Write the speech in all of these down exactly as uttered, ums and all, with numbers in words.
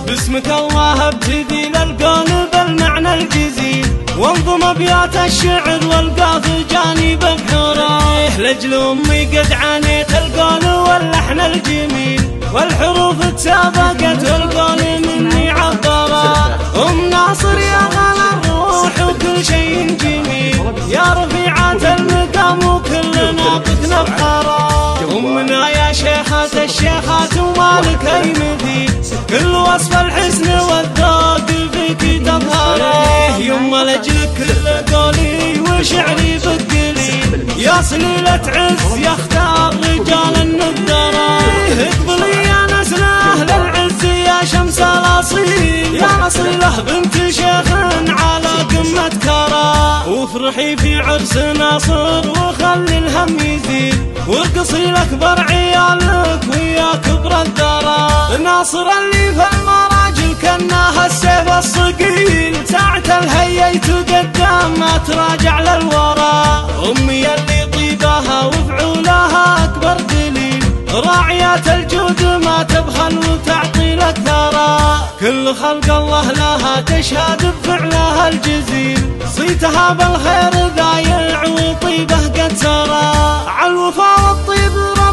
باسمك الله ابتدي للقول بالمعنى الجزيل، وانظم ابيات الشعر والقاف جانب بحوره، لاجل امي قد عانيت القول واللحن الجميل، والحروف تسابقت والقول مني عبره. ام ناصر يا غلا الروح وكل شيء جميل، يا رفيعة المقام وكلنا بك نفخره. امنا يا شيخة الشيخات ومالك اي مثيل، كل وصف الحسن والذوق فيك تظهره. يما لاجلك كل قولي وشعري بقليل، يا صليلة عز يختار رجال النذرة. اقبلي يا نسل اهل العز يا شمس الاصيل، يا اصيله بنت شيخ على قمة كرى. وافرحي في عرس ناصر وخلي الهم يزيد، وارقصي لاكبر عيالك ويا كبر الدرى. ناصر اللي في المراجل كناها السيف الصقيل، ساعة الهييت قدام ما تراجع للورى. امي اللي طيبها وفعولها اكبر دليل، راعيات الجود ما تبخل وتعطي لك ثرى. كل خلق الله لها تشهد بفعلها الجزيل، صيتها بالخير ذايع وطيبه قد سرى. عالوفا والطيب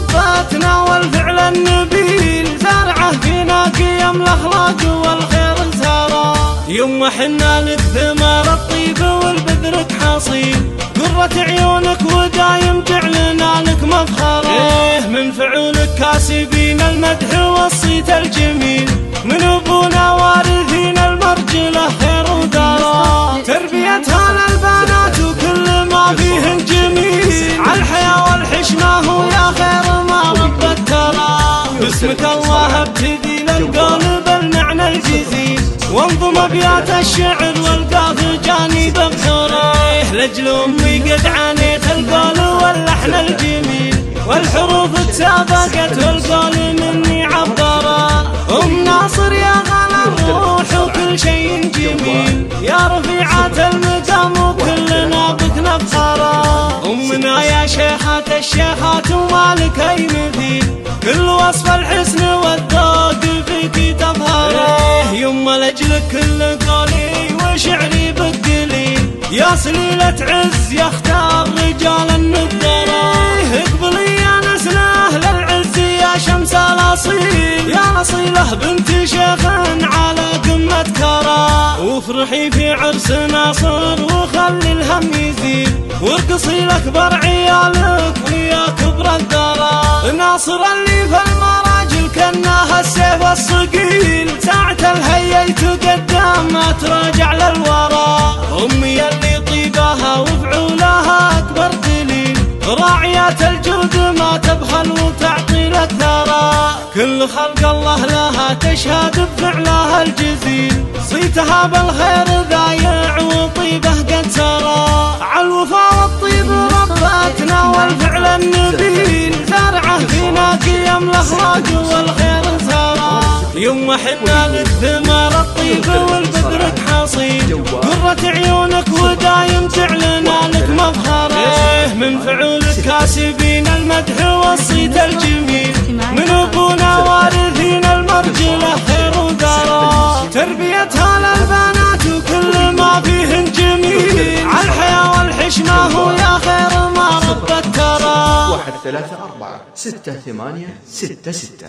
ربتنا والفعل النبيل، زارعه فينا قيم الاخلاق والخير سرى. يما حنا لك ثمار الطيب والبذرك حصيل، قرة عيونك ودايم جعلنا لك مفخرة. إيه من فعولك كاسبين المدح والصيت الجميل، من ابونا وارثين المرجله خير ودرى. تربيتها للبنات وكل ما فيهن جميل، عالحياة والحشمة هو يا خير ما ربت ترى. باسمك الله ابتدي للقول بالمعنى الجزيل، وانظم ابيات الشعر والقاف جانب بحوره، لاجل امي قد عانيت القول واللحن الجميل، والحروف تسابقت والقول مني عبره. ام ناصر يا غلا الروح وكل شيء جميل، يا رفيعة المقام وكلنا بك نفخره. امنا يا شيخة الشيخات ومالك اي مثيل، كل وصف الحسن والذوق فيك تظهره. يما لاجلك كل قولي وشعري بقليل، يا صليلة عز يختار رجال النذرة. اقبلي يا نسل اهل العز يا شمس الاصيل، يا اصيله بنت شيخ على قمة كرى. وافرحي في عرس ناصر وخلي الهم يزيد، وارقصي لاكبر عيالك ويا كبر الدرى. ناصر اللي في المراجل كناها السيف الصقيل، ساعة الهييت قدام ما تراجع للورى. امي اللي طيبها وفعولها اكبر دليل، راعيات الجود ما تبخل وتعطي لك ثرى. كل خلق الله لها تشهد بفعلها الجزيل، صيتها بالخير ذايع وطيبه قد سرى. عالوفا والطيب ربتنا والفعل النبيل، زارعه فينا قيم الاخلاق والخير سرى. يما حنا لك ثمار الطيب والبذرك حصيل، قرة عيونك ودايم تعلنا لك مفخرة. إيه من فعولك كاسبين المدح والصيت الجميل، من ابونا وارثين المرجله خير ودرى. تربيتها للبنات وكل ما فيهن جميل، عالحياة والحشمة هو يا خير ما ربت ترى. واحد ثلاثة أربعة ستة ثمانية ستة ستة.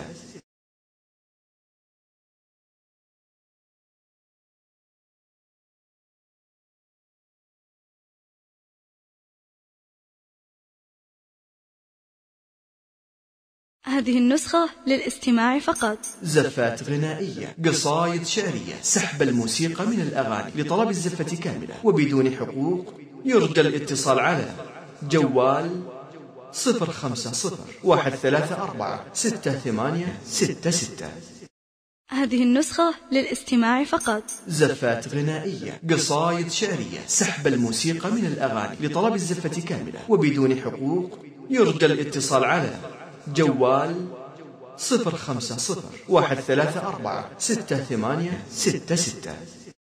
هذه النسخة للاستماع فقط. زفات غنائية، قصايد شعرية، سحب الموسيقى من الأغاني. لطلب الزفة كاملة وبدون حقوق يرجى الاتصال على جوال صفر خمسة صفر واحد ثلاثة أربعة ستة ثمانية ستة ستة. هذه النسخة للاستماع فقط. زفات غنائية، قصايد شعرية، سحب الموسيقى من الأغاني. لطلب الزفة كاملة وبدون حقوق يرجى الاتصال على جوال صفر خمسة صفر واحد ثلاثة أربعة ستة ثمانية ستة ستة.